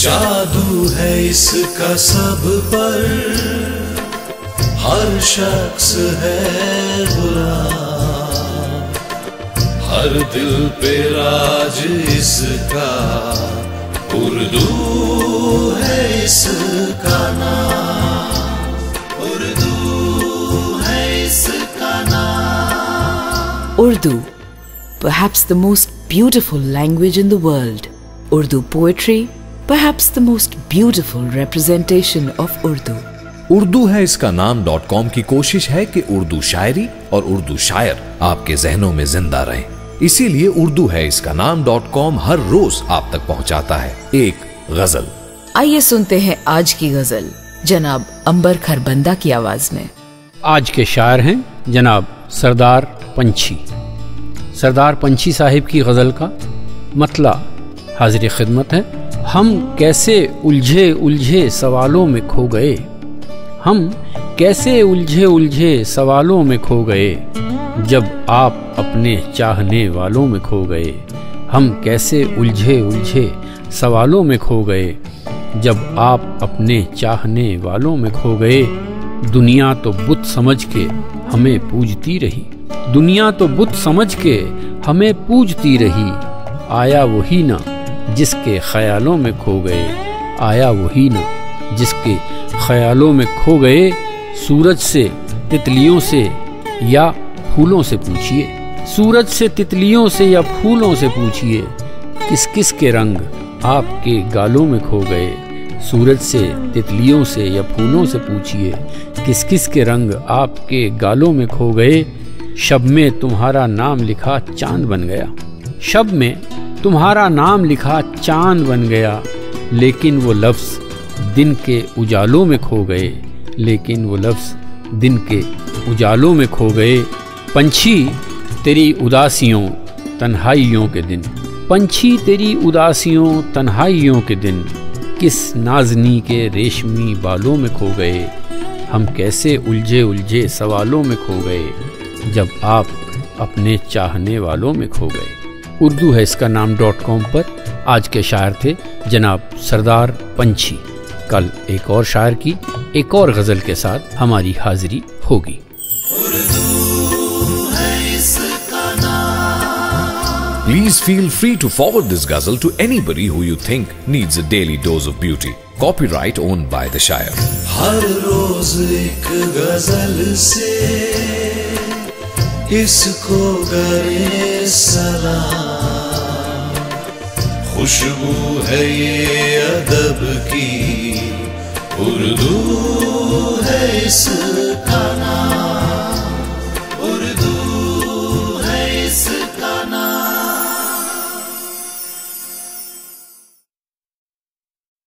جادو ہے اس کا سب پر، ہر شخص ہے غلام، ہر دل پہ راج اس کا، اردو ہے اس کا نام، اردو ہے اس کا نام۔ Urdu, perhaps the most beautiful language in the world. Urdu poetry, perhaps the most beautiful representation of Urdu. Urdu ہے اس کا نام .com کی کوشش ہے کہ اردو شاعری اور اردو شاعر آپ کے ذہنوں میں زندہ رہیں، اسی لیے اردو ہے اس کا نام .com ہر روز آپ تک پہنچاتا ہے ایک غزل۔ آئیے سنتے ہیں آج کی غزل جناب عنبر کھربندہ کی آواز میں۔ آج کے شاعر ہیں جناب سردار پنچھی۔ سردار پنچھی صاحب کی غزل کا مطلع حاضر خدمت ہے۔ ہم کیسے الجھے سوالوں میں کھو گئے، ہم کیسے الجھے سوالوں میں کھو گئے، جب آپ اپنے چاہنے والوں میں کھو گئے۔ ہم کیسے الجھے سوالوں میں کھو گئے، جب آپ اپنے چاہنے والوں میں کھو گئے۔ دنیا تو بت سمجھ کے ہمیں پوجتی رہی، دنیا تو بت سمجھ کے ہمیں پوجتی رہی، آیا وہی نہ جس کے خیالوں میں کھو گئے، آیا وہی نہ جس کے خیالوں میں کھو گئے۔ سورج سے تتلیوں سے یا پھولوں سے پوچھئے، سورج سے تتلیوں سے یا پھولوں سے پوچھئے، کس کس کے رنگ آپ کے گالوں میں کھو گئے۔ سورج سے تتلیوں سے یا پھولوں سے پوچھئے، کس کس کے رنگ آپ کے گالوں میں کھو گئے۔ شب میں تمہارا نام لکھا چاند بن گیا، شب میں تمہارا نام لکھا چاند بن گیا، لیکن وہ لفظ دن کے اجالوں میں کھو گئے، لیکن وہ لفظ دن کے اجالوں میں کھو گئے۔ پنچھی تیری اداسیوں تنہائیوں کے دن، پنچھی تیری اداسیوں تنہائیوں کے دن، کس نازنی کے ریشمی بالوں میں کھو گئے۔ ہم کیسے الجھے سوالوں میں کھو گئے، جب آپ اپنے چاہنے والوں میں کھو گئے۔ اردو ہے اس کا نام .com پر آج کے شاعر تھے جناب سردار پنچھی۔ کل ایک اور شاعر کی ایک اور غزل کے ساتھ ہماری حاضری ہوگی۔ Please feel free to forward this ghazal to anybody who you think needs a daily dose of beauty. Copyright owned by the Shayar. ہر روز ایک غزل سے اس کو کرے سلام، خوشبو ہے یہ ادب کی، اردو ہے اس کا نام۔